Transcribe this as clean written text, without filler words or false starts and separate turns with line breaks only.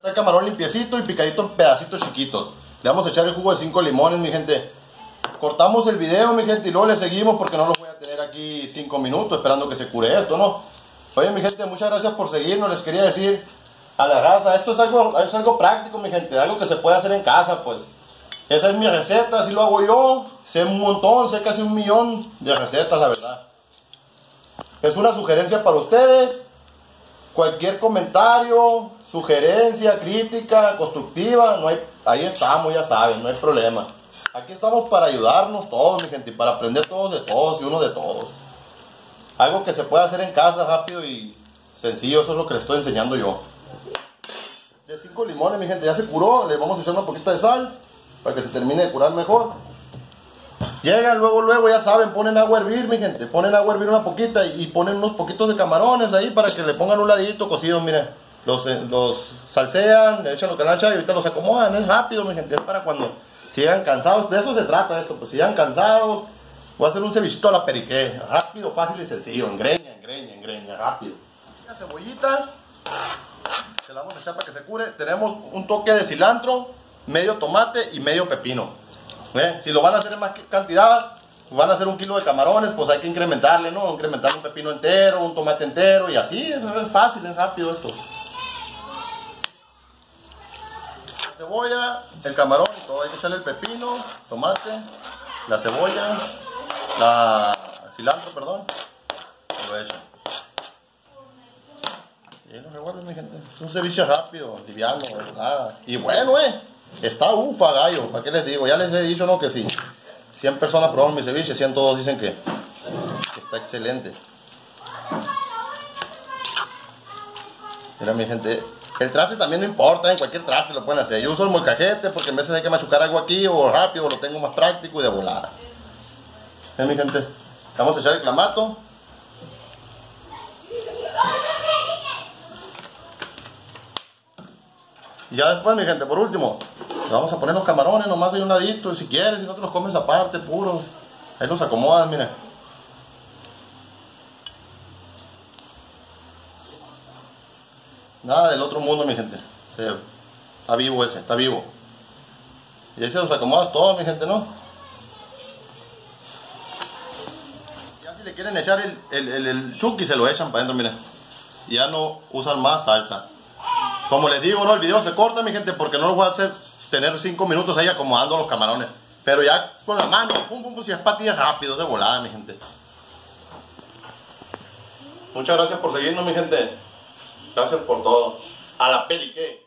El camarón limpiecito y picadito en pedacitos chiquitos. Le vamos a echar el jugo de 5 limones, mi gente. Cortamos el video, mi gente, y luego le seguimos porque no los voy a tener aquí 5 minutos esperando que se cure esto, ¿no? Oye, mi gente, muchas gracias por seguirnos. Les quería decir a la raza, esto es algo práctico, mi gente, algo que se puede hacer en casa, pues. Esa es mi receta, así lo hago yo. Sé un montón, sé casi 1.000.000 de recetas, la verdad. Es una sugerencia para ustedes. Cualquier comentario, sugerencia, crítica, constructiva, no hay, ahí estamos, ya saben, no hay problema. Aquí estamos para ayudarnos todos, mi gente, y para aprender todos de todos y uno de todos. Algo que se puede hacer en casa rápido y sencillo, eso es lo que les estoy enseñando yo. De 5 limones, mi gente, ya se curó, le vamos a echar una poquita de sal para que se termine de curar mejor. Llegan luego, ya saben, ponen agua a hervir, mi gente, ponen agua a hervir una poquita y ponen unos poquitos de camarones ahí para que le pongan un ladito cocido, miren. Los salsean, le echan los canachas y ahorita los acomodan, es rápido, mi gente, es para cuando sigan cansados, de eso se trata esto, pues sigan cansados. Voy a hacer un cevichito a la periqué, rápido, fácil y sencillo, engreña, rápido. La cebollita, se la vamos a echar para que se cure. Tenemos un toque de cilantro, medio tomate y medio pepino. Si lo van a hacer en más cantidad, van a hacer 1 kilo de camarones, pues hay que incrementarle, ¿no? Incrementarle un pepino entero, un tomate entero y así, eso es fácil, es rápido esto. La cebolla, el camarón y todo, hay que echarle el pepino, tomate, la cebolla, cilantro, perdón, y lo echo. Y lo revuelven, mi gente. Es un ceviche rápido, liviano, nada. Y bueno, está ufa, gallo. ¿Para qué les digo? Ya les he dicho, ¿no? Que sí. 100 personas probaron mi ceviche, 100 todos dicen que está excelente. Mira, mi gente. El traste también no importa, en cualquier traste lo pueden hacer. Yo uso el molcajete porque en veces hay que machucar algo aquí o rápido, lo tengo más práctico y de volada. Mi gente. Vamos a echar el clamato. Y ya después, mi gente, por último, le vamos a poner los camarones, nomás hay un ladito, y si quieres, si no te los comes aparte, puros. Ahí los acomodas, miren. Nada del otro mundo, mi gente. Está vivo ese, está vivo. Y ahí se los acomodas todos, mi gente, ¿no? Ya si le quieren echar el chuki, se lo echan para adentro, miren. Y ya no usan más salsa. Como les digo, no, el video se corta, mi gente, porque no lo voy a hacer tener 5 minutos ahí acomodando los camarones. Pero ya con la mano, si es patilla rápido, de volada, mi gente. Muchas gracias por seguirnos, mi gente. Gracias por todo. A la peli, ¿qué?